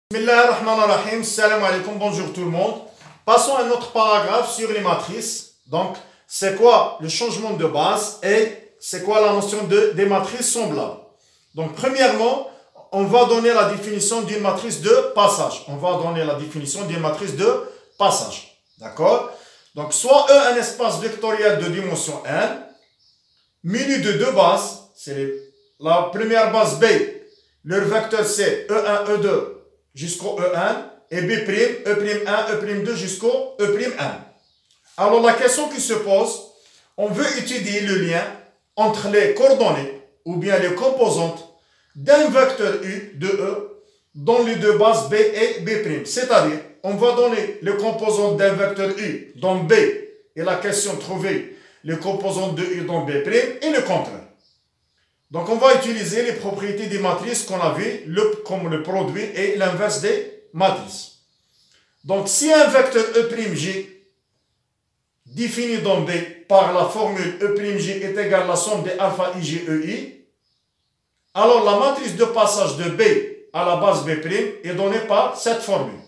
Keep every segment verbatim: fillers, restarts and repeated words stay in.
Bismillahirrahmanirrahim, salam alaikum, bonjour tout le monde. Passons à notre paragraphe sur les matrices. Donc, c'est quoi le changement de base et c'est quoi la notion de, des matrices semblables. Donc, premièrement, on va donner la définition d'une matrice de passage. On va donner la définition d'une matrice de passage. D'accord? Donc, soit E un espace vectoriel de dimension n, muni de deux bases. C'est la première base B. Leur vecteur c'est E un, E deux jusqu'au E un et B', E' un, E' deux jusqu'au E' un. Alors la question qui se pose, on veut étudier le lien entre les coordonnées ou bien les composantes d'un vecteur U de E dans les deux bases B et B'. C'est-à-dire, on va donner les composantes d'un vecteur U dans B et la question trouver les composantes de U dans B' et le contraire. Donc, on va utiliser les propriétés des matrices qu'on a vues, le, comme le produit et l'inverse des matrices. Donc, si un vecteur E'J défini dans B par la formule E'J est égal à la somme des alpha I J E I, alors la matrice de passage de B à la base B' est donnée par cette formule.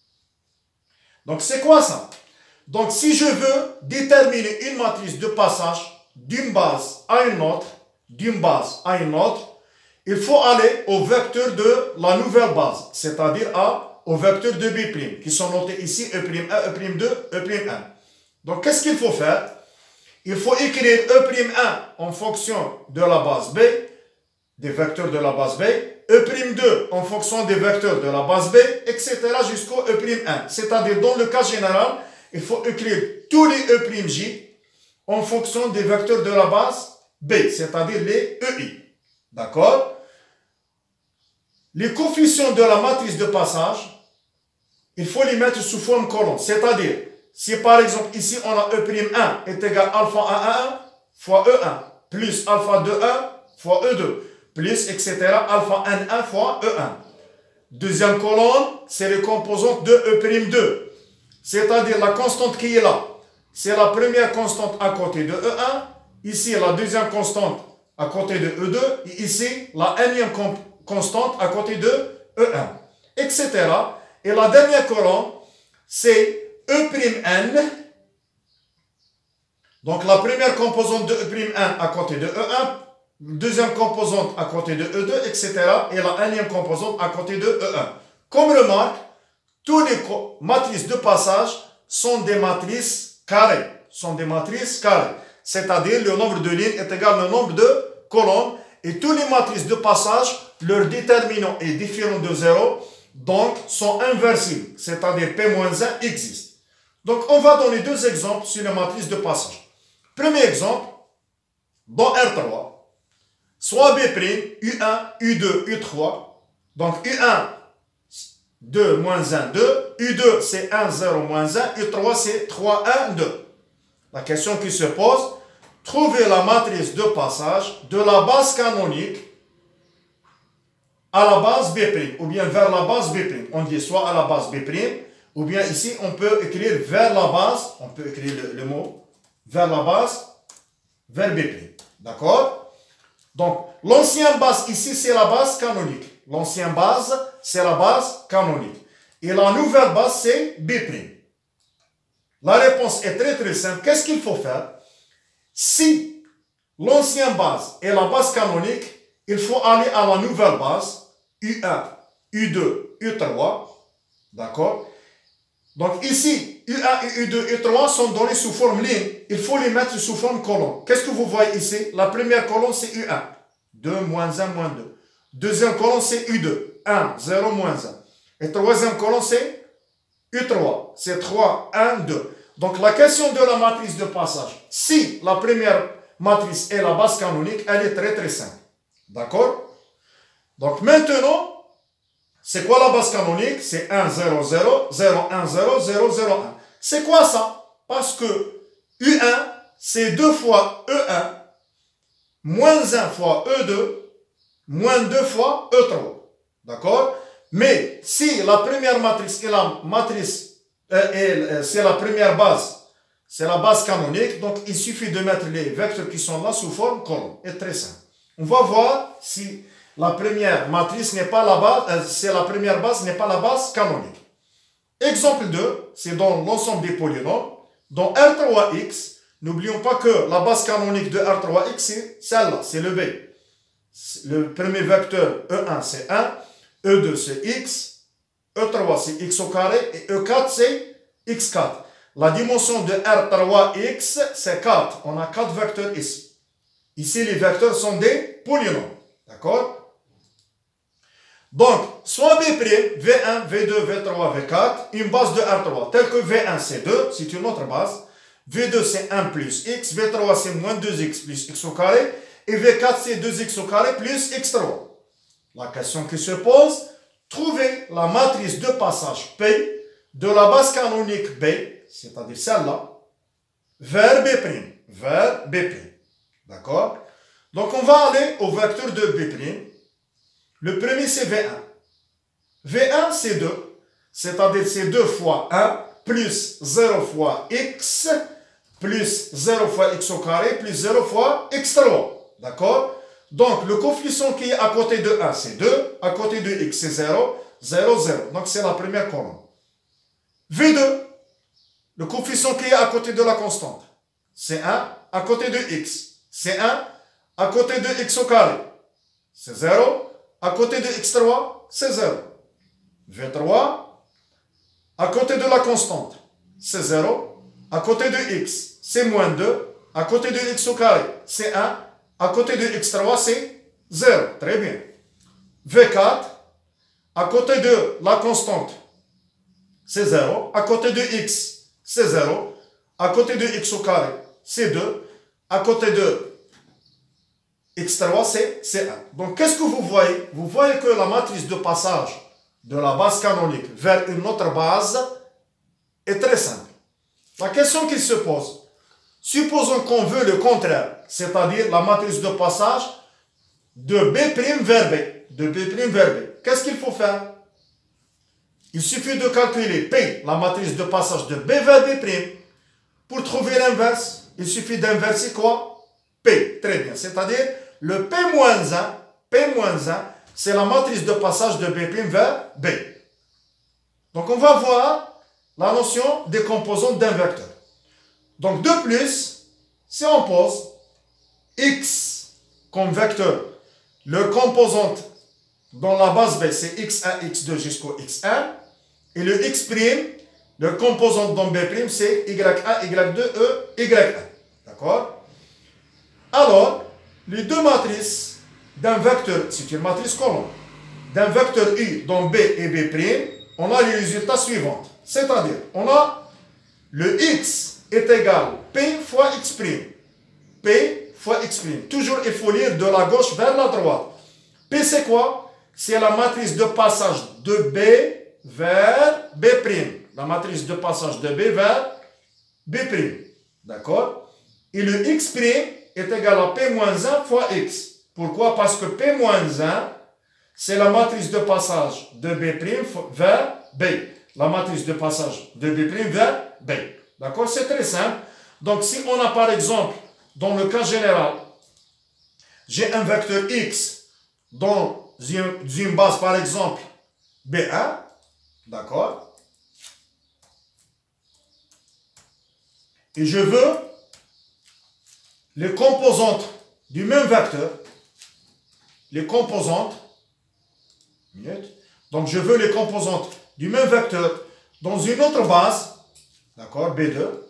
Donc, c'est quoi ça? Donc, si je veux déterminer une matrice de passage d'une base à une autre, d'une base à une autre, il faut aller au vecteur de la nouvelle base, c'est-à-dire au vecteur de B', qui sont notés ici E', un, E' deux, E' un. Donc, qu'est-ce qu'il faut faire? Il faut écrire E' un en fonction de la base B, des vecteurs de la base B, E' deux en fonction des vecteurs de la base B, et cetera jusqu'au E' un. C'est-à-dire, dans le cas général, il faut écrire tous les E'J en fonction des vecteurs de la base B, c'est-à-dire les E I. D'accord? Les coefficients de la matrice de passage, il faut les mettre sous forme colonne. C'est-à-dire, si par exemple ici on a E' un est égal à alpha un, un fois E un, plus alpha deux, un fois E deux, plus et cetera alpha n, un fois E un. Deuxième colonne, c'est les composantes de E' deux. C'est-à-dire la constante qui est là, c'est la première constante à côté de E un. Ici, la deuxième constante à côté de E deux. Et ici, la énième constante à côté de E un. et cetera. Et la dernière colonne, c'est E'N. Donc, la première composante de E' un à côté de E un. Deuxième composante à côté de E deux, et cetera. Et la énième composante à côté de E un. Comme remarque, toutes les matrices de passage sont des matrices carrées. Sont des matrices carrées. C'est-à-dire le nombre de lignes est égal au nombre de colonnes et toutes les matrices de passage, leur déterminant est différent de zéro, donc sont inversibles, c'est-à-dire P moins un existe. Donc on va donner deux exemples sur les matrices de passage. Premier exemple, dans R trois, soit B', U un, U deux, U trois, donc U un, deux, moins un, deux, U deux c'est un, zéro, moins un, U trois c'est trois, un, deux. La question qui se pose, trouver la matrice de passage de la base canonique à la base B', ou bien vers la base B'. On dit soit à la base B', ou bien ici on peut écrire vers la base, on peut écrire le, le mot vers la base, vers B'. D'accord? Donc, l'ancienne base ici, c'est la base canonique. L'ancienne base, c'est la base canonique. Et la nouvelle base, c'est B'. La réponse est très très simple. Qu'est-ce qu'il faut faire? Si l'ancienne base est la base canonique, il faut aller à la nouvelle base, U un, U deux, U trois. D'accord? Donc ici, U un, U deux, U trois sont donnés sous forme ligne. Il faut les mettre sous forme colonne. Qu'est-ce que vous voyez ici? La première colonne, c'est U un. deux, moins un, moins deux. Deuxième colonne, c'est U deux. un, zéro, moins un. Et troisième colonne, c'est U trois, c'est trois, un, deux. Donc, la question de la matrice de passage, si la première matrice est la base canonique, elle est très très simple. D'accord? Donc, maintenant, c'est quoi la base canonique? C'est un, zéro, zéro, zéro, un, zéro, zéro, zéro, un. C'est quoi ça? Parce que U un, c'est deux fois E un, moins un fois E deux, moins deux fois E trois. D'accord? Mais si la première matrice est la matrice, euh, c'est la première base, c'est la base canonique, donc il suffit de mettre les vecteurs qui sont là sous forme colonne. C'est très simple. On va voir si la première matrice n'est pas la base, euh, c'est la première base, n'est pas la base canonique. Exemple deux, c'est dans l'ensemble des polynômes. Dans R trois X, n'oublions pas que la base canonique de R trois X, c'est celle-là, c'est le B. Le premier vecteur E un, c'est un, E deux, c'est X, E trois, c'est X au carré, et E quatre, c'est X quatre. La dimension de R trois X, c'est quatre. On a quatre vecteurs ici. Ici, les vecteurs sont des polynômes. D'accord? Donc, soit B', V un, V deux, V trois, V quatre, une base de R trois, telle que V un, c'est deux, c'est une autre base. V deux, c'est un plus X, V trois, c'est moins deux X plus X au carré, et V quatre, c'est deux X au carré plus X trois. La question qui se pose, trouver la matrice de passage P de la base canonique B, c'est-à-dire celle-là, vers B', vers B'. D'accord? Donc, on va aller au vecteur de B'. Le premier, c'est V un. V un, c'est deux. C'est-à-dire, c'est deux fois un, plus zéro fois X, plus zéro fois X au carré, plus zéro fois X trois. D'accord? Donc, le coefficient qui est à côté de un, c'est deux. À côté de X, c'est zéro. zéro, zéro. Donc, c'est la première colonne. V deux, le coefficient qui est à côté de la constante, c'est un. À côté de X, c'est un. À côté de X au carré, c'est zéro. À côté de X trois, c'est zéro. V trois, à côté de la constante, c'est zéro. À côté de X, c'est moins deux. À côté de X au carré, c'est un. À côté de X trois, c'est zéro. Très bien. V quatre, à côté de la constante, c'est zéro. À côté de X, c'est zéro. À côté de X au carré, c'est deux. À côté de X trois, c'est un. Donc, qu'est-ce que vous voyez? Vous voyez que la matrice de passage de la base canonique vers une autre base est très simple. La question qui se pose, supposons qu'on veut le contraire, c'est-à-dire la matrice de passage de B' vers B. De B' vers B. Qu'est-ce qu'il faut faire? Il suffit de calculer P, la matrice de passage de B vers B'. Pour trouver l'inverse, il suffit d'inverser quoi? P. Très bien. C'est-à-dire, le P moins un, P moins un, c'est la matrice de passage de B' vers B. Donc, on va voir la notion des composantes d'un vecteur. Donc, de plus, si on pose X comme vecteur, le composante dans la base B, c'est X un, X deux jusqu'au X un, et le X', le composante dans B', c'est Y un, Y deux, E, Y un. D'accord? Alors, les deux matrices d'un vecteur, c'est une matrice colonne, d'un vecteur U dans B et B', on a les résultats suivants. C'est-à-dire, on a le X est égal P fois X'. P fois X'. Toujours, il faut lire de la gauche vers la droite. P, c'est quoi? C'est la matrice de passage de B vers B'. La matrice de passage de B vers B'. D'accord? Et le X' est égal à P moins un fois X. Pourquoi? Parce que P moins un, c'est la matrice de passage de B' vers B. La matrice de passage de B' vers B. D'accord? C'est très simple. Donc, si on a par exemple, dans le cas général, j'ai un vecteur X dans une, une base, par exemple, B un, d'accord? Et je veux les composantes du même vecteur, les composantes, minute, donc je veux les composantes du même vecteur dans une autre base, d'accord, B deux.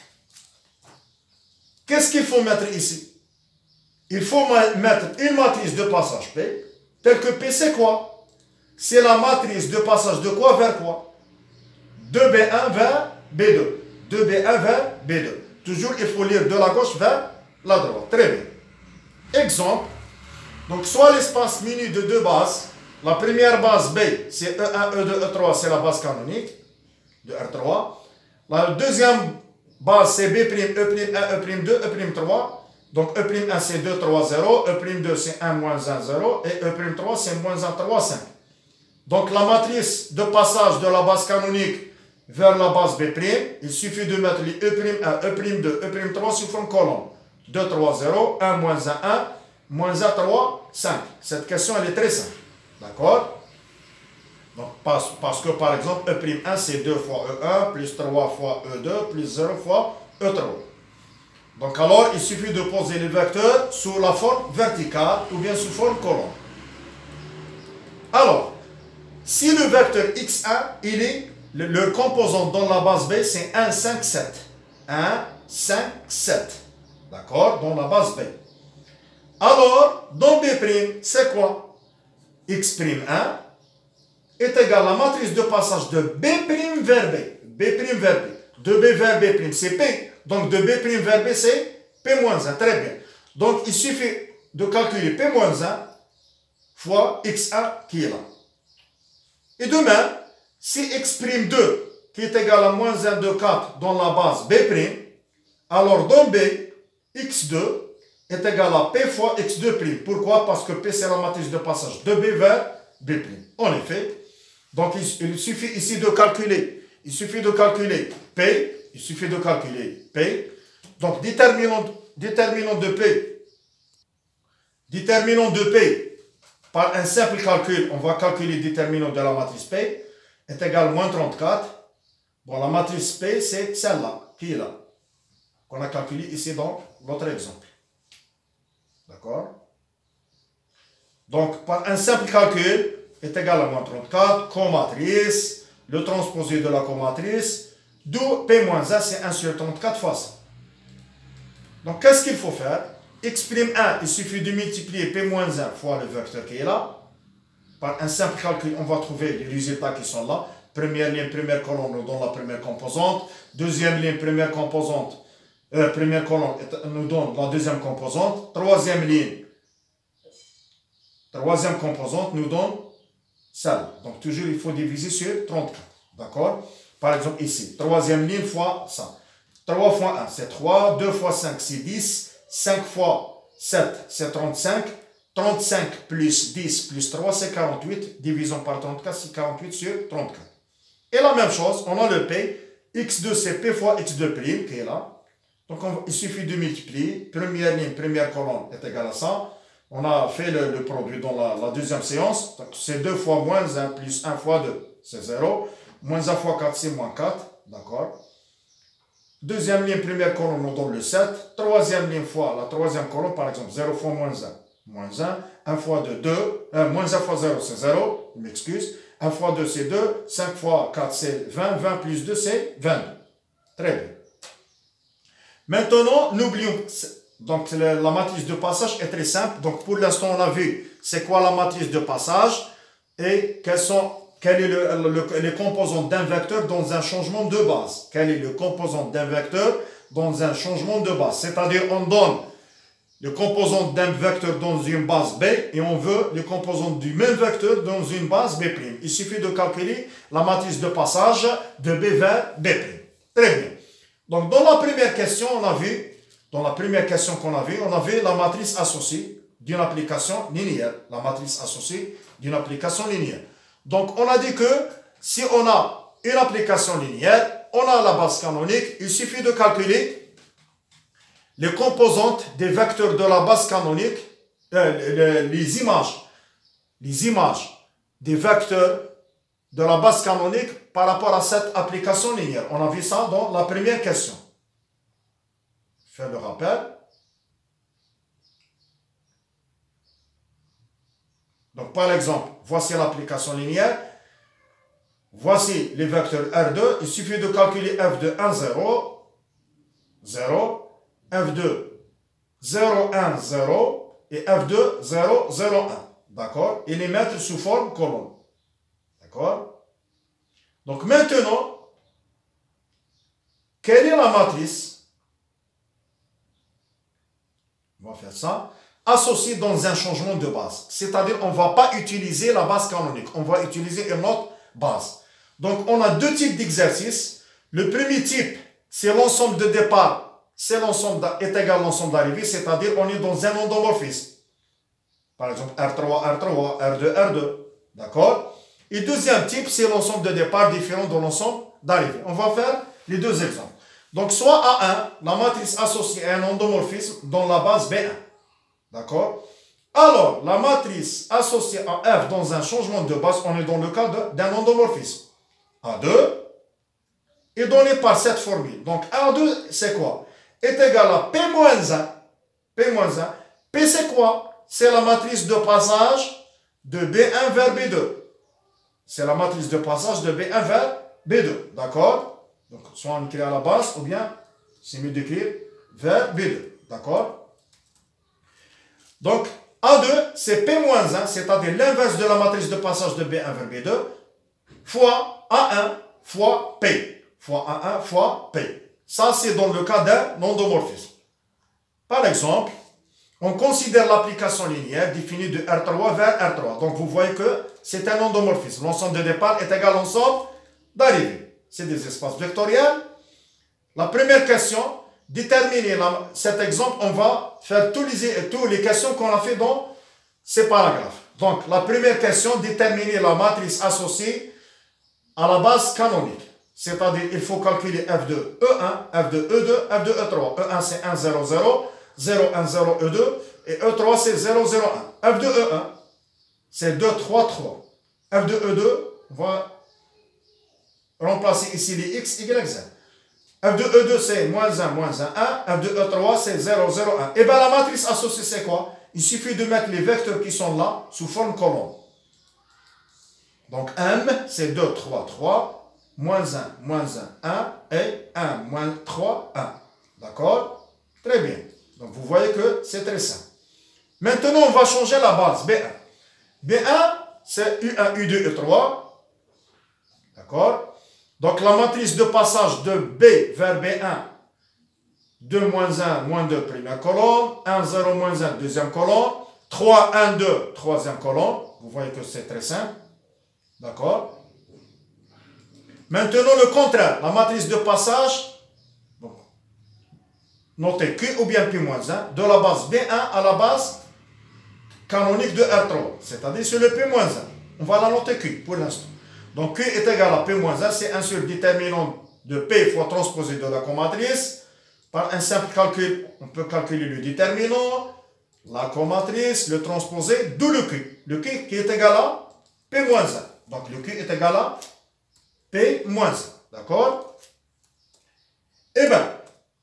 Qu'est-ce qu'il faut mettre ici? Il faut mettre une matrice de passage P, telle que P, c'est quoi? C'est la matrice de passage de quoi vers quoi? De B un vers B deux. De B un vers B deux. Toujours, il faut lire de la gauche vers la droite. Très bien. Exemple. Donc, soit l'espace mini de deux bases. La première base B, c'est E un, E deux, E trois, c'est la base canonique de R trois. La deuxième base, c'est B', E', un, E', deux, E' trois. Donc, E' un, c'est deux, trois, zéro. E' deux, c'est un, moins un, zéro. Et E' trois, c'est moins un, trois, cinq. Donc, la matrice de passage de la base canonique vers la base B', il suffit de mettre les E' un, E' deux, E' trois sur forme colonne. deux, trois, zéro, un, moins un, un. moins un, trois, cinq. Cette question, elle est très simple. D'accord? Donc, parce, parce que, par exemple, E' un, c'est deux fois E un, plus trois fois E deux, plus zéro fois E trois. Donc, alors, il suffit de poser les vecteurs sous la forme verticale ou bien sous forme colonne. Alors, si le vecteur x un, il est, le, le composant dans la base B, c'est un, cinq, sept. un, cinq, sept. D'accord? Dans la base B. Alors, dans B', c'est quoi? x' un est égal à la matrice de passage de B' vers B. B' vers B. De B vers B', c'est P. Donc, de B' vers B, c'est P moins un. Très bien. Donc, il suffit de calculer P moins un fois x un qui est là. Et de même, si x' deux qui est égal à moins un de quatre dans la base B', alors dans B, x deux est égal à P fois x deux'. Pourquoi? Parce que P, c'est la matrice de passage de B vers B'. En effet, donc il, il suffit ici de calculer, il suffit de calculer P, il suffit de calculer P. Donc, déterminant, déterminant de P, déterminant de P, par un simple calcul, on va calculer le déterminant de la matrice P, est égal à moins trente-quatre. Bon, la matrice P, c'est celle-là, qui est là, qu'on a calculé ici dans l'autre exemple. D'accord? Donc, par un simple calcul, est égal à moins trente-quatre, comatrice, le transposé de la comatrice, d'où P moins un, c'est un sur trente-quatre fois ça. Donc, qu'est-ce qu'il faut faire? x' un, il suffit de multiplier P moins un fois le vecteur qui est là. Par un simple calcul, on va trouver les résultats qui sont là. Première ligne, première colonne nous donne la première composante. Deuxième ligne, première composante, euh, première colonne nous donne la deuxième composante. Troisième ligne, troisième composante nous donne celle. Donc, toujours, il faut diviser sur trente-quatre. D'accord? Par exemple, ici, troisième ligne fois ça. trois fois un, c'est trois. deux fois cinq, c'est dix. cinq fois sept, c'est trente-cinq. trente-cinq plus dix plus trois, c'est quarante-huit. Divisons par trente-quatre, c'est quarante-huit sur trente-quatre. Et la même chose, on a le P. x deux, c'est P fois x deux' qui est là. Donc, on, il suffit de multiplier. Première ligne, première colonne est égale à ça. On a fait le, le produit dans la, la deuxième séance. Donc, c'est deux fois moins un plus un fois deux, c'est zéro. Moins un fois quatre, c'est moins quatre. D'accord? Deuxième ligne, première colonne, on donne le sept. Troisième ligne fois la troisième colonne, par exemple, zéro fois moins un. Moins un. un fois deux, deux. Euh, moins un fois zéro, c'est zéro. Je m'excuse. un fois deux, c'est deux. cinq fois quatre, c'est vingt. vingt plus deux, c'est vingt-deux. Très bien. Maintenant, n'oublions pas. Donc, la, la matrice de passage est très simple. Donc, pour l'instant, on a vu c'est quoi la matrice de passage et quels sont, quel est le, le, les composants d'un vecteur dans un changement de base. Quel est le composant d'un vecteur dans un changement de base. C'est-à-dire, on donne le composant d'un vecteur dans une base B et on veut le composant du même vecteur dans une base B'. Il suffit de calculer la matrice de passage de B vers B'. Très bien. Donc, dans la première question, on a vu Dans la première question qu'on a vue, on a vu la matrice associée d'une application linéaire. La matrice associée d'une application linéaire. Donc, on a dit que si on a une application linéaire, on a la base canonique, il suffit de calculer les composantes des vecteurs de la base canonique, euh, les, les images, les images des vecteurs de la base canonique par rapport à cette application linéaire. On a vu ça dans la première question. Faire le rappel. Donc, par exemple, voici l'application linéaire. Voici les vecteurs R deux. Il suffit de calculer F deux, un, zéro, zéro, F deux, zéro, un, zéro et F deux, zéro, zéro, un. D'accord? Et les mettre sous forme colonne. D'accord? Donc, maintenant, quelle est la matrice? On va faire ça. Associé dans un changement de base. C'est-à-dire, on ne va pas utiliser la base canonique. On va utiliser une autre base. Donc, on a deux types d'exercices. Le premier type, c'est l'ensemble de départ. C'est l'ensemble est égal à l'ensemble d'arrivée. C'est-à-dire, on est dans un endomorphisme. Par exemple, R trois, R trois, R deux, R deux. D'accord? Et deuxième type, c'est l'ensemble de départ différent de l'ensemble d'arrivée. On va faire les deux exemples. Donc, soit A un, la matrice associée à un endomorphisme dans la base B un. D'accord? Alors, la matrice associée à F dans un changement de base, on est dans le cas d'un endomorphisme. A deux est donné par cette formule. Donc, A deux, c'est quoi? Est égal à P moins un. P moins un. P, c'est quoi? C'est la matrice de passage de B un vers B deux. C'est la matrice de passage de B un vers B deux. D'accord? Donc, soit on écrit à la base, ou bien c'est mieux d'écrire vers B deux. D'accord? Donc, A deux, c'est P moins un, c'est-à-dire l'inverse de la matrice de passage de B un vers B deux, fois A un fois P. Fois A un fois P. Ça, c'est dans le cas d'un endomorphisme. Par exemple, on considère l'application linéaire définie de R trois vers R trois. Donc, vous voyez que c'est un endomorphisme. L'ensemble de départ est égal à l'ensemble d'arrivée. C'est des espaces vectoriels. La première question, déterminer la, cet exemple, on va faire tous les, tous les questions qu'on a fait dans ces paragraphes. Donc, la première question, déterminer la matrice associée à la base canonique. C'est-à-dire, il faut calculer F de E un, F de E deux, F de E trois. E un, c'est un, zéro, zéro, zéro, un, zéro, E deux, et E trois, c'est zéro, zéro, un. F de E un, c'est deux, trois, trois. F de E deux, on va remplacer ici les X, Y, Z. F de E deux, c'est moins un, moins un, un. F de E trois, c'est zéro, zéro, un. Et bien, la matrice associée, c'est quoi? Il suffit de mettre les vecteurs qui sont là sous forme colonne. Donc, M, c'est deux, trois, trois. Moins un, moins un, un, et un, moins trois, un. D'accord? Très bien. Donc, vous voyez que c'est très simple. Maintenant, on va changer la base, B un. B un, c'est U un, U deux, U trois. D'accord? Donc, la matrice de passage de B vers B un, deux, moins un, moins deux, première colonne, un, zéro, moins un, deuxième colonne, trois, un, deux, troisième colonne. Vous voyez que c'est très simple. D'accord? Maintenant, le contraire, la matrice de passage, bon, notez Q ou bien P moins un, de la base B un à la base canonique de R trois, c'est-à-dire sur le P moins un. On va la noter Q pour l'instant. Donc Q est égal à P moins un, c'est un seul déterminant de P fois transposé de la comatrice. Par un simple calcul, on peut calculer le déterminant, la comatrice, le transposé, d'où le Q. Le Q qui est égal à P moins un. Donc le Q est égal à P moins un. D'accord? Eh bien,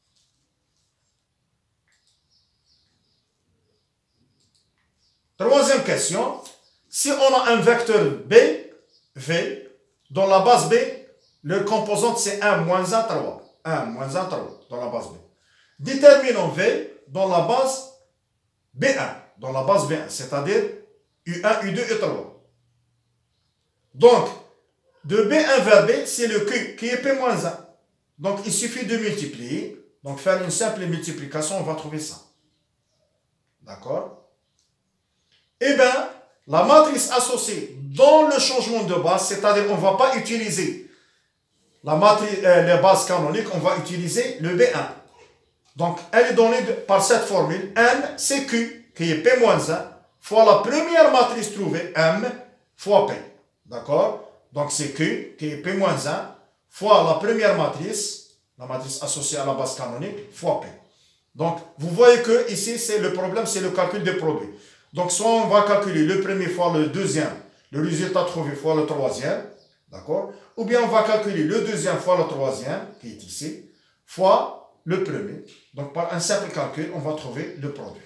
troisième question. Si on a un vecteur B, V, dans la base B, le composante c'est un moins un, trois. un moins un, trois dans la base B. Déterminons V dans la base B un. Dans la base B un, c'est-à-dire U un, U deux, U trois. Donc, de B un vers B, c'est le Q qui est P moins un. Donc, il suffit de multiplier. Donc, faire une simple multiplication, on va trouver ça. D'accord? Eh bien, la matrice associée dans le changement de base, c'est-à-dire on ne va pas utiliser la matrice, euh, les bases canoniques, on va utiliser le B un. Donc, elle est donnée de, par cette formule. N, c'est Q, qui est P moins un, fois la première matrice trouvée, M, fois P. D'accord? Donc, c'est Q, qui est P moins un, fois la première matrice, la matrice associée à la base canonique, fois P. Donc, vous voyez que ici, c'est le problème, c'est le calcul des produits. Donc, soit on va calculer le premier fois le deuxième, le résultat trouvé fois le troisième, d'accord? Ou bien on va calculer le deuxième fois le troisième, qui est ici, fois le premier. Donc, par un simple calcul, on va trouver le produit.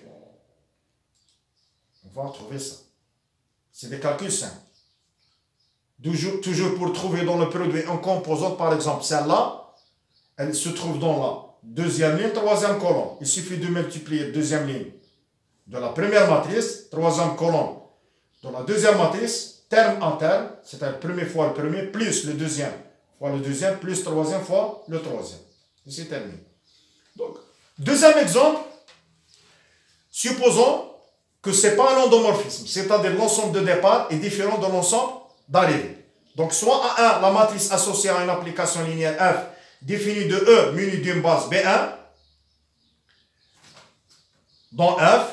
On va trouver ça. C'est des calculs simples. Toujours, toujours pour trouver dans le produit un composante, par exemple, celle-là, elle se trouve dans la deuxième ligne, troisième colonne. Il suffit de multiplier la deuxième ligne de la première matrice, troisième colonne de la deuxième matrice, terme en terme, c'est-à-dire premier fois le premier, plus le deuxième fois le deuxième, plus troisième fois le troisième. Et c'est terminé. Donc, deuxième exemple, supposons que ce n'est pas un endomorphisme, c'est-à-dire l'ensemble de départ est différent de l'ensemble d'arrivée. Donc, soit A un, la matrice associée à une application linéaire F, définie de E munie d'une base B un, dans F,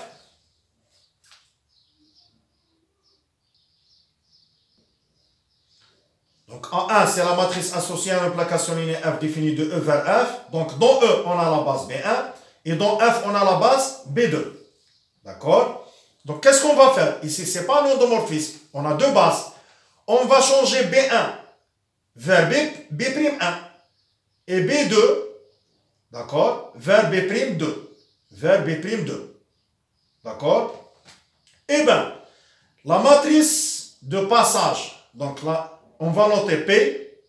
donc A un, c'est la matrice associée à une application linéaire F définie de E vers F. Donc, dans E, on a la base B un, et dans F, on a la base B deux. D'accord? Donc, qu'est-ce qu'on va faire? Ici, ce n'est pas un endomorphisme. On a deux bases. On va changer B un vers B, B' un. Et B deux, d'accord, vers B' deux. Vers B' deux. D'accord? Eh bien, la matrice de passage, donc là, on va noter P.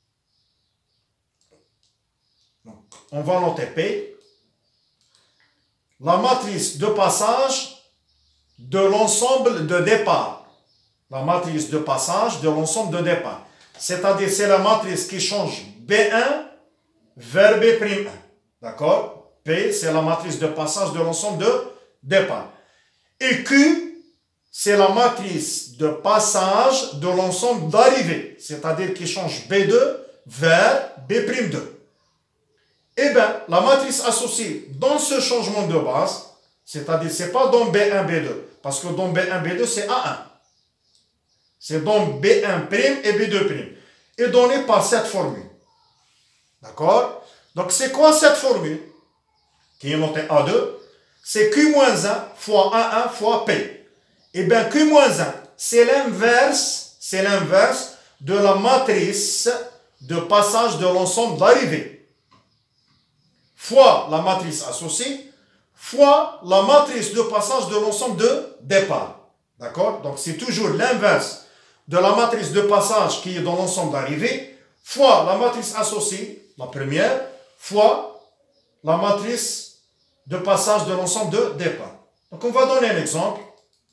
Donc, on va noter P. La matrice de passage de l'ensemble de départ. La matrice de passage de l'ensemble de départ. C'est-à-dire, c'est la matrice qui change B un vers B' un. D'accord? P, c'est la matrice de passage de l'ensemble de départ. Et Q, c'est la matrice de passage de l'ensemble d'arrivée. C'est-à-dire qui change B deux vers B' deux. Eh bien, la matrice associée dans ce changement de base, c'est-à-dire, ce n'est pas dans B un, B deux. Parce que dans B un, B deux, c'est A un. C'est dans B un' et B deux'. Est donnée par cette formule. D'accord? Donc, c'est quoi cette formule? Qui est notée A deux. C'est Q moins un fois A un fois P. Eh bien, Q moins un, c'est l'inverse, c'est l'inverse de la matrice de passage de l'ensemble d'arrivée. Fois la matrice associée, fois la matrice de passage de l'ensemble de départ. D'accord? Donc, c'est toujours l'inverse de la matrice de passage qui est dans l'ensemble d'arrivée, fois la matrice associée, la première, fois la matrice de passage de l'ensemble de départ. Donc, on va donner un exemple.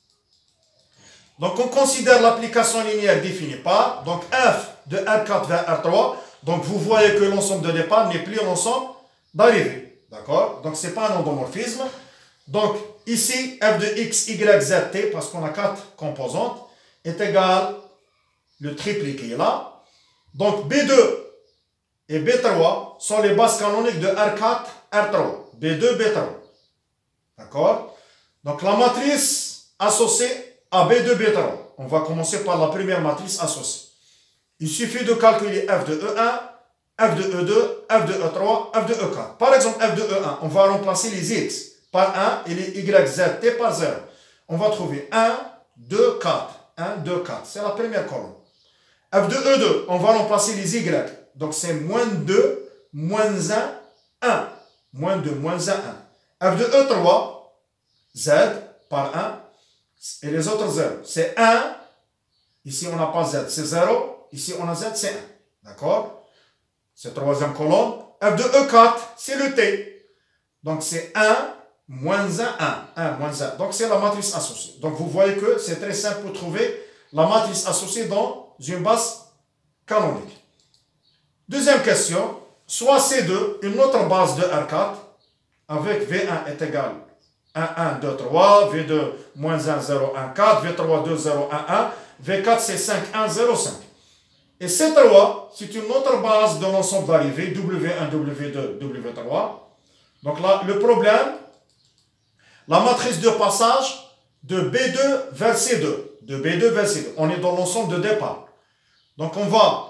Donc, on considère l'application linéaire définie par, donc, F de R quatre vers R trois. Donc, vous voyez que l'ensemble de départ n'est plus l'ensemble d'arrivée. D'accord? Donc, ce n'est pas un endomorphisme. Donc, ici, F de X, Y, Z, T, parce qu'on a quatre composantes, est égal le triplé qui est là. Donc, B deux et B trois sont les bases canoniques de R quatre, R trois. B deux, B trois. D'accord? Donc, la matrice associée à B deux, B trois. On va commencer par la première matrice associée. Il suffit de calculer F de E un, F de E deux, F de E trois, F de E quatre. Par exemple, F de E un, on va remplacer les X par un et les Y, Z, T par zéro. On va trouver un, deux, quatre. un, deux, quatre. C'est la première colonne. F de E deux, on va remplacer les Y. Donc, c'est moins deux, moins un, un. Moins deux, moins un, un. F de E trois, Z par un. Et les autres zéro. C'est un. Ici, on n'a pas Z, c'est zéro. Ici, on a Z, c'est un. D'accord? C'est la troisième colonne. F de E quatre, c'est le T. Donc, c'est un, moins un, un. un, moins un. Donc, c'est la matrice associée. Donc, vous voyez que c'est très simple pour trouver la matrice associée dans une base canonique. Deuxième question. Soit C deux, une autre base de R quatre, avec V un est égal un, un, deux, trois, V deux, moins un, zéro, un, quatre, V trois, deux, zéro, un, un, V quatre, c'est cinq, un, zéro, cinq. Et C trois, c'est une autre base de l'ensemble d'arrivée, W un, W deux, W trois. Donc là, le problème, la matrice de passage de B deux vers C deux. De B deux vers C deux. On est dans l'ensemble de départ. Donc on va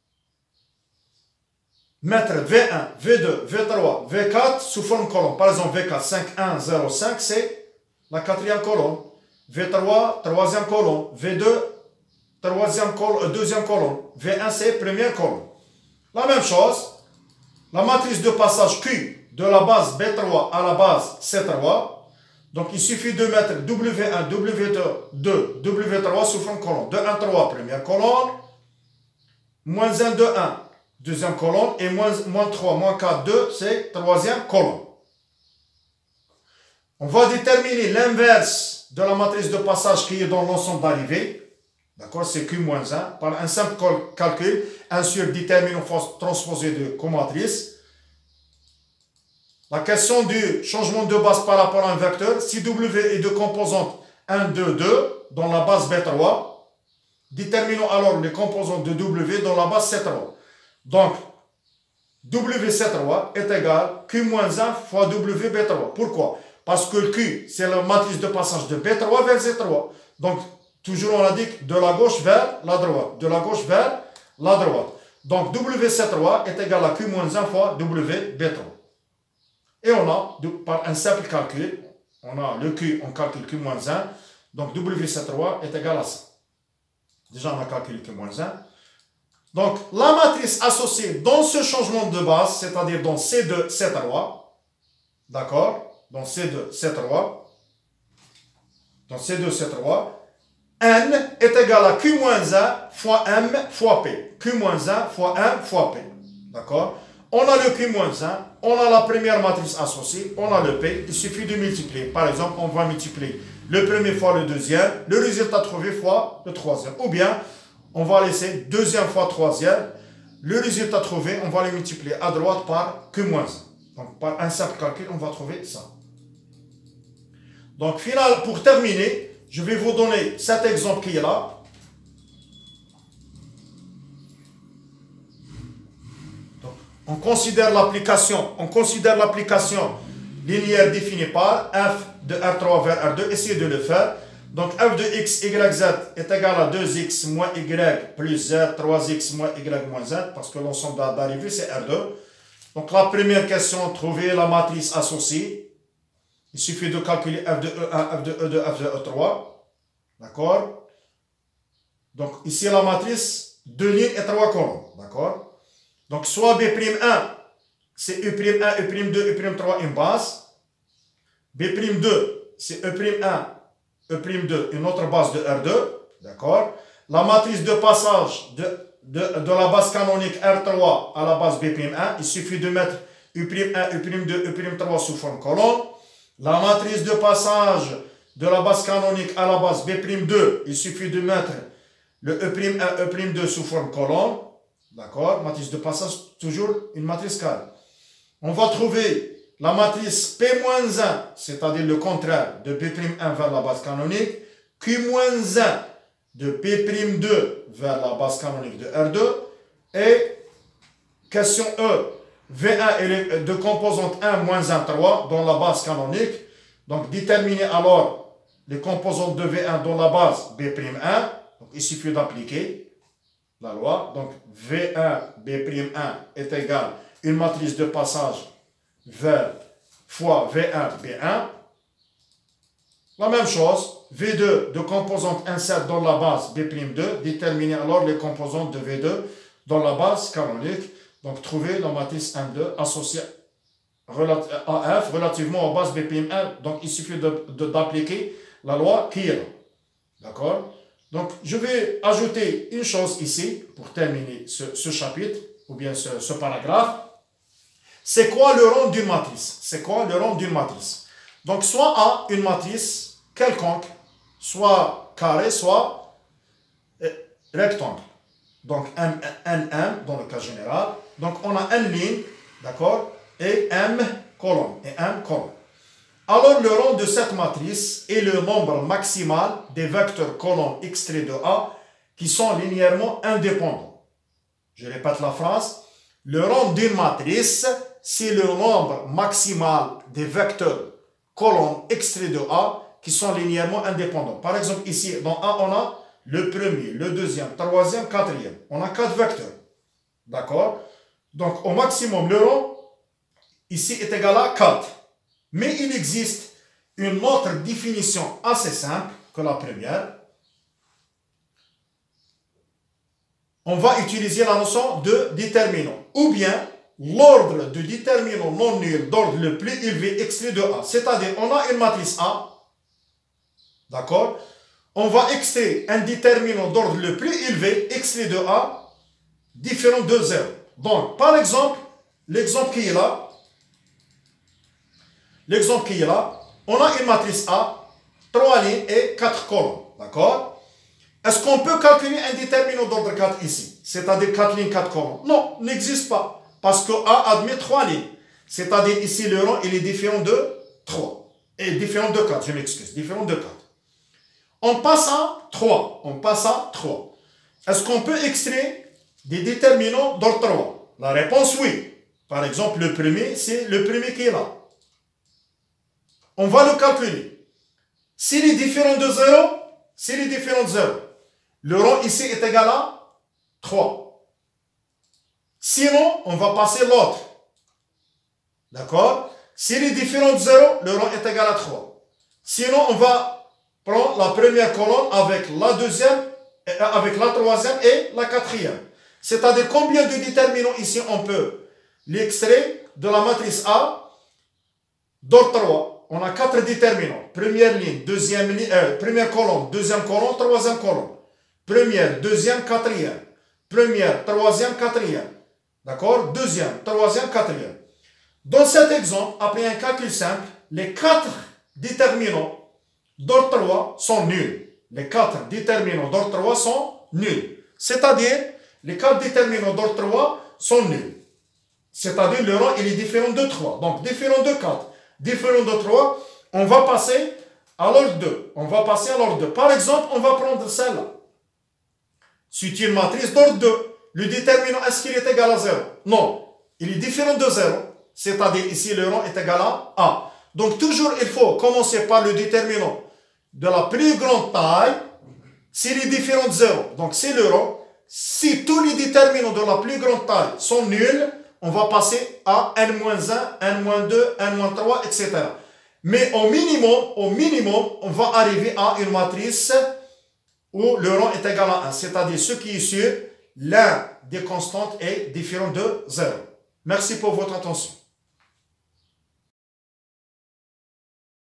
mettre V un, V deux, V trois, V quatre sous forme colonne. Par exemple, V quatre, cinq, un, zéro, cinq, c'est la quatrième colonne. V trois, troisième colonne. V deux, troisième colonne, deuxième colonne. V un, c'est première colonne. La même chose, la matrice de passage Q de la base B trois à la base C trois. Donc, il suffit de mettre W un, W deux, W trois sous forme colonne. deux, un, trois, première colonne. Moins un, deux, un, deuxième colonne. Et moins, moins trois, moins quatre, deux, c'est troisième colonne. On va déterminer l'inverse de la matrice de passage qui est dans l'ensemble d'arrivée. D'accord, c'est Q moins un. Par un simple calcul, un sur déterminant transposé de comatrice. La question du changement de base par rapport à un vecteur, si W est de composante un, deux, deux dans la base B trois, déterminons alors les composantes de W dans la base C trois. Donc, W C trois est égal à Q moins un fois W B trois. Pourquoi? Parce que le Q, c'est la matrice de passage de B trois vers C trois. Donc, toujours on indique de la gauche vers la droite. De la gauche vers la droite. Donc, W C trois est égal à Q moins un fois W B trois. Et on a, par un simple calcul, on a le Q, on calcule Q moins un, Donc, W C trois est égal à ça. Déjà, on a calculé que moins un. Donc, la matrice associée dans ce changement de base, c'est-à-dire dans C deux, C trois, d'accord? Dans C deux, C trois, dans C deux, C trois, N est égal à Q moins un fois M fois P. Q moins un fois M fois P. D'accord? On a le Q moins un, on a la première matrice associée, on a le P. Il suffit de multiplier. Par exemple, on va multiplier le premier fois le deuxième, le résultat trouvé fois le troisième. Ou bien, on va laisser deuxième fois troisième, le résultat trouvé, on va le multiplier à droite par Q moins un. Donc, par un simple calcul, on va trouver ça. Donc, final, pour terminer, je vais vous donner cet exemple qui est là. Donc, on considère l'application, on considère l'application linéaire définie par f de R trois vers R deux. Essayez de le faire. Donc, f de x, y, z est égal à deux x moins y plus z, trois x moins y moins z, parce que l'ensemble d'arrivée, c'est R deux. Donc, la première question, trouver la matrice associée. Il suffit de calculer f de E un, f de E deux, f de E trois. D'accord? Donc, ici, la matrice, deux lignes et trois colonnes. D'accord? Donc, soit B' un, c'est E' un, E' deux, E' trois, une base. B' deux, c'est E' un, E' deux, une autre base de R deux. D'accord? La matrice de passage de, de, de la base canonique R trois à la base B' un, il suffit de mettre E' un, E' deux, E' trois sous forme colonne. La matrice de passage de la base canonique à la base B' deux, il suffit de mettre le E' un, E' deux sous forme colonne. D'accord? Matrice de passage, toujours une matrice carrée. On va trouver la matrice P moins un, c'est-à-dire le contraire de P' un vers la base canonique, Q moins un de P' deux vers la base canonique de R deux, et question E, V un est de composante un moins un, trois dans la base canonique. Donc, déterminer alors les composantes de V un dans la base B' un. Donc, il suffit d'appliquer la loi. Donc, V un B' un est égal à une matrice de passage vers fois V un B un. La même chose, V deux de composante un sept dans la base B' deux. Déterminer alors les composantes de V deux dans la base canonique. Donc, trouver la matrice M deux associée à F relativement aux bases B' un. Donc, il suffit d'appliquer la loi qui est là. D'accord? Donc, je vais ajouter une chose ici pour terminer ce, ce chapitre ou bien ce, ce paragraphe. C'est quoi le rang d'une matrice? C'est quoi le rang d'une matrice? Donc, soit A, une matrice quelconque, soit carré, soit euh, rectangle. Donc, M, N, M dans le cas général. Donc, on a N lignes, d'accord, et M colonne, et M colonne. Alors, le rang de cette matrice est le nombre maximal des vecteurs colonnes extraits de A qui sont linéairement indépendants. Je répète la phrase. Le rang d'une matrice, c'est le nombre maximal des vecteurs colonnes extraits de A qui sont linéairement indépendants. Par exemple, ici, dans A, on a le premier, le deuxième, troisième, quatrième. On a quatre vecteurs. D'accord? Donc, au maximum, le rang, ici, est égal à quatre. Mais il existe une autre définition assez simple que la première. On va utiliser la notion de déterminant. Ou bien, l'ordre de déterminant non nul d'ordre le plus élevé extrait de A. C'est-à-dire, on a une matrice A. D'accord? On va extraire un déterminant d'ordre le plus élevé extrait de A différent de zéro. Donc, par exemple, l'exemple qui est là, l'exemple qui est là, on a une matrice A, trois lignes et quatre colonnes. D'accord? Est-ce qu'on peut calculer un déterminant d'ordre quatre ici? C'est-à-dire quatre lignes, quatre colonnes? Non, n'existe pas. Parce que A admet trois lignes. C'est-à-dire ici, le rang, il est différent de trois. Et différent de quatre, je m'excuse, différent de quatre. On passe à trois. On passe à trois. Est-ce qu'on peut extraire des déterminants d'ordre trois? La réponse, oui. Par exemple, le premier, c'est le premier qui est là. On va le calculer. S'il est différent de zéro, s'il est différent de zéro, le rang ici est égal à trois. Sinon, on va passer l'autre. D'accord? S'il est différent de zéro, le rang est égal à trois. Sinon, on va prend la première colonne avec la deuxième, avec la troisième et la quatrième. C'est-à-dire combien de déterminants ici on peut l'extraire de la matrice A d'ordre trois. On a quatre déterminants. Première ligne, deuxième ligne, euh, première colonne, deuxième colonne, troisième colonne. Première, deuxième, quatrième. Première, troisième, quatrième. D'accord? Deuxième, troisième, quatrième. Dans cet exemple, après un calcul simple, les quatre déterminants d'ordre trois sont nuls. Les quatre déterminants d'ordre trois sont nuls. C'est-à-dire, les quatre déterminants d'ordre trois sont nuls. C'est-à-dire, le rang il est différent de trois. Donc, différent de quatre, différent de trois, on va passer à l'ordre deux. On va passer à l'ordre deux. Par exemple, on va prendre celle-là. C'est une matrice d'ordre deux. Le déterminant, est-ce qu'il est égal à zéro? Non. Il est différent de zéro. C'est-à-dire, ici, le rang est égal à A. Donc, toujours, il faut commencer par le déterminant de la plus grande taille. S'il est différent de zéro, donc c'est le rang. Si tous les déterminants de la plus grande taille sont nuls, on va passer à n moins un, n moins deux, n moins trois, et cetera. Mais au minimum, au minimum, on va arriver à une matrice où le rang est égal à un. C'est-à-dire ce qui est sûr, l'un des constantes est différent de zéro. Merci pour votre attention.